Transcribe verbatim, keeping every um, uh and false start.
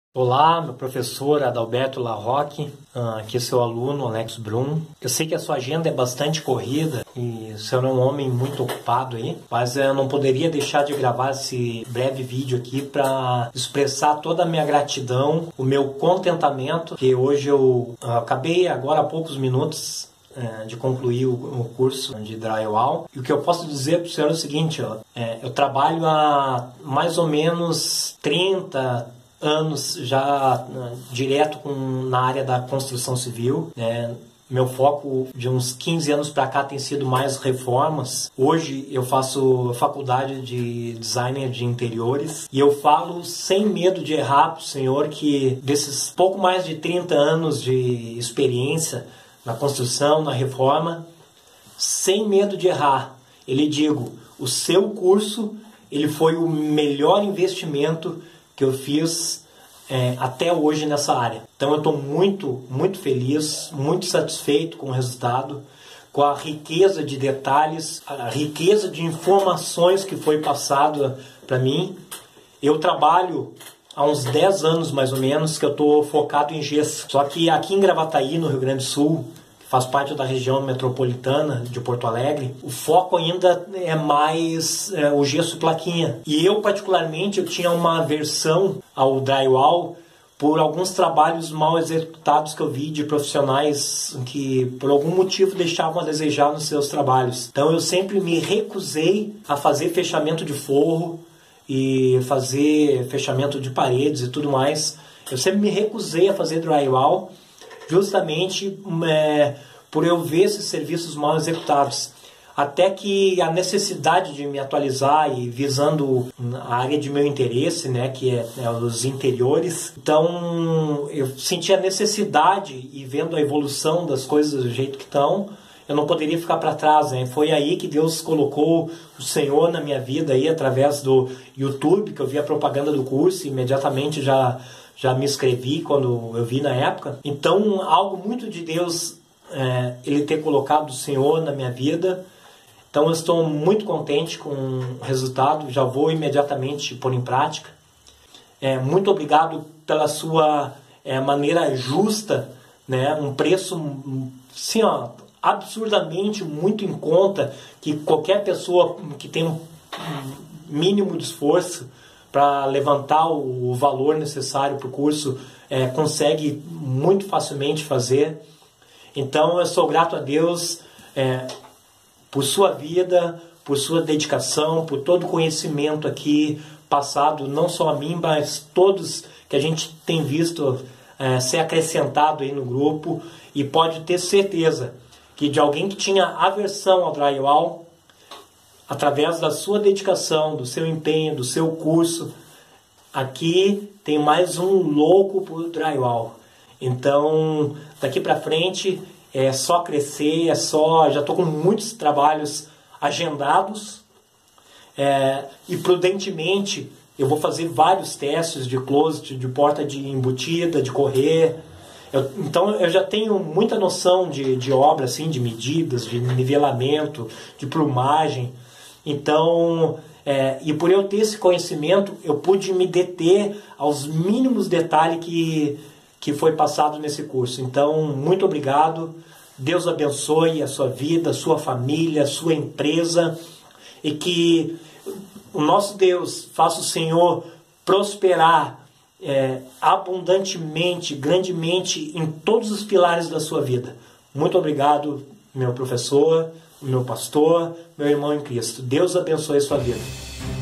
Olá, meu professor Adalberto Larroque, aqui é seu aluno Alex Brum. Eu sei que a sua agenda é bastante corrida e o senhor é um homem muito ocupado aí, mas eu não poderia deixar de gravar esse breve vídeo aqui para expressar toda a minha gratidão, o meu contentamento, que hoje eu acabei agora há poucos minutos de concluir o curso de drywall. E o que eu posso dizer para o senhor é o seguinte, ó, é, eu trabalho há mais ou menos trinta anos já uh, direto com, na área da construção civil, né? Meu foco de uns quinze anos para cá tem sido mais reformas. Hoje eu faço faculdade de designer de interiores e eu falo sem medo de errar para o senhor que desses pouco mais de trinta anos de experiência na construção, na reforma, sem medo de errar, eu lhe digo, o seu curso ele foi o melhor investimento que eu fiz é, até hoje nessa área. Então eu estou muito, muito feliz, muito satisfeito com o resultado, com a riqueza de detalhes, a riqueza de informações que foi passada para mim. Eu trabalho há uns dez anos mais ou menos que eu estou focado em gesso. Só que aqui em Gravataí, no Rio Grande do Sul, faz parte da região metropolitana de Porto Alegre, o foco ainda é mais é, o gesso plaquinha. E eu, particularmente, eu tinha uma aversão ao drywall por alguns trabalhos mal executados que eu vi de profissionais que, por algum motivo, deixavam a desejar nos seus trabalhos. Então, eu sempre me recusei a fazer fechamento de forro e fazer fechamento de paredes e tudo mais. Eu sempre me recusei a fazer drywall, justamente é, por eu ver esses serviços mal executados. Até que a necessidade de me atualizar e visando a área de meu interesse, né, que é, é os interiores, então eu senti a necessidade e vendo a evolução das coisas do jeito que estão, eu não poderia ficar para trás, né? Foi aí que Deus colocou o Senhor na minha vida, aí, através do YouTube, que eu vi a propaganda do curso e imediatamente já... já me inscrevi quando eu vi na época. Então, algo muito de Deus, é, Ele ter colocado o Senhor na minha vida. Então, eu estou muito contente com o resultado. Já vou imediatamente pôr em prática. É, muito obrigado pela sua é, maneira justa, né? Um preço, sim, ó, absurdamente muito em conta, que qualquer pessoa que tem um mínimo de esforço para levantar o valor necessário para o curso, é, consegue muito facilmente fazer. Então eu sou grato a Deus é, por sua vida, por sua dedicação, por todo o conhecimento aqui passado, não só a mim, mas todos que a gente tem visto é, ser acrescentado aí no grupo, e pode ter certeza que de alguém que tinha aversão ao drywall, através da sua dedicação, do seu empenho, do seu curso, aqui tem mais um louco por drywall. Então, daqui para frente é só crescer, é só... Já estou com muitos trabalhos agendados é, e prudentemente eu vou fazer vários testes de closet, de porta de embutida, de correr. Eu, então eu já tenho muita noção de, de obra, assim, de medidas, de nivelamento, de plumagem. Então, é, e por eu ter esse conhecimento, eu pude me deter aos mínimos detalhes que, que foi passado nesse curso. Então, muito obrigado. Deus abençoe a sua vida, a sua família, a sua empresa. E que o nosso Deus faça o Senhor prosperar é, abundantemente, grandemente em todos os pilares da sua vida. Muito obrigado, meu professor, meu pastor, meu irmão em Cristo. Deus abençoe a sua vida.